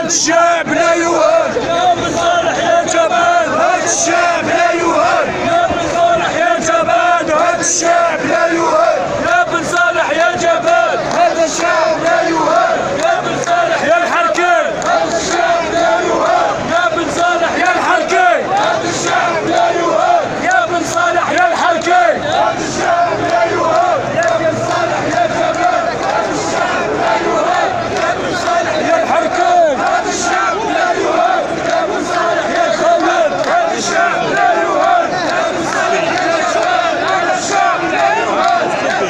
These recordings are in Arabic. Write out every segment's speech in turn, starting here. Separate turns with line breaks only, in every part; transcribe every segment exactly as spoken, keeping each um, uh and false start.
هاد الشعب لا يهان،
يا بن صالح يا جبان،
هاد الشعب لا يهان،
يا بن صالح يا جبان،
هاد الشعب لا يهان،
يا بن صالح يا جبان،
هذا الشعب لا يهان،
يا بن صالح يا الحركين،
هذا الشعب لا يهان،
يا بن صالح يا الحركين،
هذا الشعب لا يهان،
يا بن صالح يا الحركين،
هذا الشعب لا يهان،
يا بن صالح يا جبان،
هذا الشعب لا يهان،
يا بن صالح يا الحركين،
هذا الشعب لا يهان،
يا بن صالح يا خالد،
هذا الشعب لا يهان، هذا الشعب لا يهان، هذا الشعب لا يهان،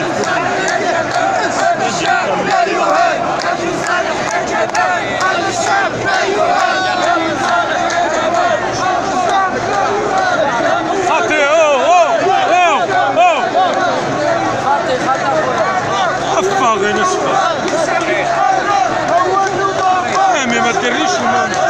هذا الشعب لا يهان، هذا الشعب لا يهان،
خاطي اوه اوه اوه اوه افا غير نصفى. ما ديريش